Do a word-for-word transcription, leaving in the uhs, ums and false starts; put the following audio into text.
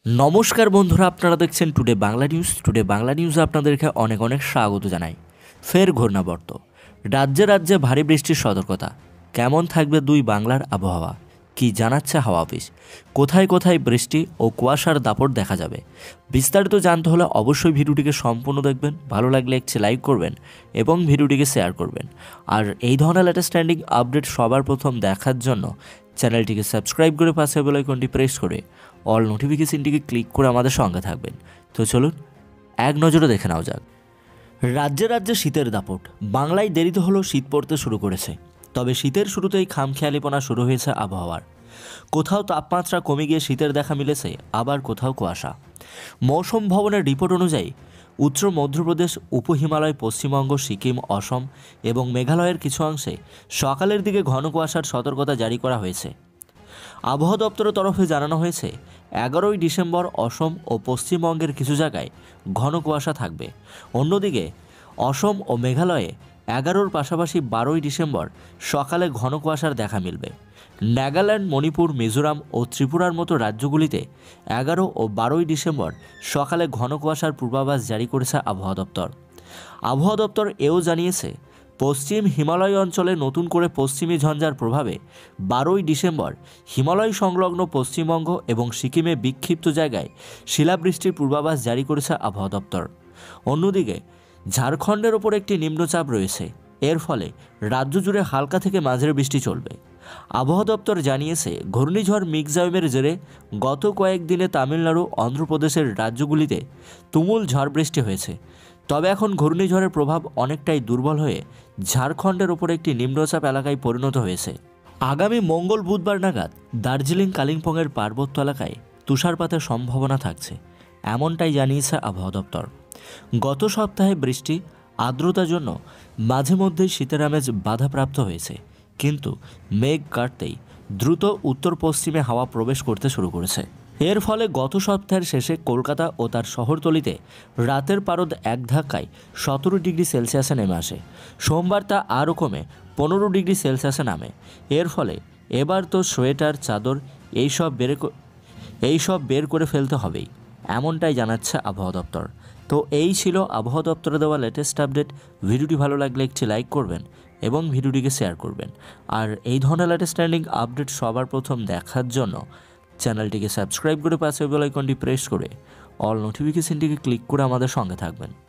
নমস্কার বন্ধুরা, আপনারা দেখছেন today Bangla news. Today Bangla নিউজে আপনাদেরকে অনেক অনেক স্বাগত জানাই। ফের ঘূর্ণাবর্ত, রাজ্যে রাজ্যে ভারী বৃষ্টির সতর্কতা। কেমন থাকবে দুই বাংলার আবহাওয়া, কি জানাচ্ছে হাওয়া অফিস? কোথায় কোথায় বৃষ্টি ও কুয়াশার দাপট দেখা যাবে? বিস্তারিত জানতে হলে অবশ্যই ভিডিওটিকে সম্পূর্ণ দেখবেন। ভালো লাগলে একটি লাইক করবেন এবং ভিডিওটিকে শেয়ার করবেন। আর এই ধরনের লেটেস্ট ট্রেন্ডিং আপডেট সবার প্রথম দেখার জন্য চ্যানেলটিকে সাবস্ক্রাইব করে পাশে বেল আইকনটি প্রেস করে অল নোটিফিকেশনটিকে ক্লিক করে আমাদের সঙ্গে থাকবেন। তো চলুন এক নজরে দেখে নেওয়া যাক। রাজ্যে রাজ্যে শীতের দাপট। বাংলায় দেরিতে হলেও শীত পড়তে শুরু করেছে। তবে শীতের শুরুতেই খামখেয়ালিপনা শুরু হয়েছে আবহাওয়ার। কোথাও তাপমাত্রা কমে গিয়ে শীতের দেখা মিলেছে, আবার কোথাও কুয়াশা। মৌসুম ভবনের রিপোর্ট অনুযায়ী উত্তর মধ্যপ্রদেশ, উপহিমালয়, পশ্চিমবঙ্গ, সিকিম, অসম এবং মেঘালয়ের কিছু অংশে সকালের দিকে ঘন কুয়াশার সতর্কতা জারি করা হয়েছে। আবহাওয়া দপ্তরের তরফে জানানো হয়েছে, এগারোই ডিসেম্বর অসম ও পশ্চিমবঙ্গের কিছু জায়গায় ঘন কুয়াশা থাকবে। অন্যদিকে অসম ও মেঘালয়ে এগারোর পাশাপাশি বারোই ডিসেম্বর সকালে ঘন কুয়াশার দেখা মিলবে। নাগাল্যান্ড, মণিপুর, মিজোরাম ও ত্রিপুরার মতো রাজ্যগুলিতে এগারো ও বারোই ডিসেম্বর সকালে ঘন কুয়াশার পূর্বাভাস জারি করেছে আবহাওয়া দপ্তর। আবহাওয়া দপ্তর এও জানিয়েছে, পশ্চিম হিমালয় অঞ্চলে নতুন করে পশ্চিমী ঝঞ্ঝার প্রভাবে বারোই ডিসেম্বর হিমালয় সংলগ্ন পশ্চিমবঙ্গ এবং সিকিমে বিক্ষিপ্ত জায়গায় শিলাবৃষ্টির পূর্বাভাস জারি করেছে আবহাওয়া দপ্তর। অন্যদিকে ঝাড়খণ্ডের ওপর একটি নিম্নচাপ রয়েছে। এর ফলে রাজ্য জুড়ে হালকা থেকে মাঝারি বৃষ্টি চলবে। আবহাওয়া দপ্তর জানিয়েছে, ঘূর্ণিঝড় মিগজায়মের জেরে গত কয়েকদিনে তামিলনাড়ু, অন্ধ্রপ্রদেশের রাজ্যগুলিতে তুমুল ঝড় বৃষ্টি হয়েছে। তবে এখন ঘূর্ণিঝড়ের প্রভাব অনেকটাই দুর্বল হয়ে ঝাড়খণ্ডের ওপর একটি নিম্নচাপ এলাকায় পরিণত হয়েছে। আগামী মঙ্গল বুধবার নাগাদ দার্জিলিং, কালিম্পংয়ের পার্বত্য এলাকায় তুষারপাতের সম্ভাবনা থাকছে, এমনটাই জানিয়েছে আবহাওয়া দপ্তর। গত সপ্তাহে বৃষ্টি আর্দ্রতার জন্য মাঝে মধ্যেই শীতের আমেজ বাধাপ্রাপ্ত হয়েছে, কিন্তু মেঘ কাটতেই দ্রুত উত্তর পশ্চিমে হাওয়া প্রবেশ করতে শুরু করেছে। এর ফলে গত সপ্তাহের শেষে কলকাতা ও তার শহরতলিতে রাতের পারদ এক ধাক্কায় সতেরো ডিগ্রি সেলসিয়াসে নেমে আসে। সোমবার তা আরও কমে পনেরো ডিগ্রি সেলসিয়াসে নামে। এর ফলে এবার তো সোয়েটার, চাদর এইসব বের এইসব বের করে ফেলতে হবেই, এমনটাই জানাচ্ছে আবহাওয়া দপ্তর। তো এই ছিল আবহাওয়া দপ্তরে দেওয়া লেটেস্ট আপডেট। ভিডিওটি ভালো লাগলে একটি লাইক করবেন এবং ভিডিওটিকে শেয়ার করবেন। আর এই ধরনের লেটেস্ট ট্রেন্ডিং আপডেট সবার প্রথম দেখার জন্য চ্যানেলটিকে সাবস্ক্রাইব করে পাশে বেল আইকনটি প্রেস করে অল নোটিফিকেশনটিকে ক্লিক করে আমাদের সঙ্গে থাকবেন।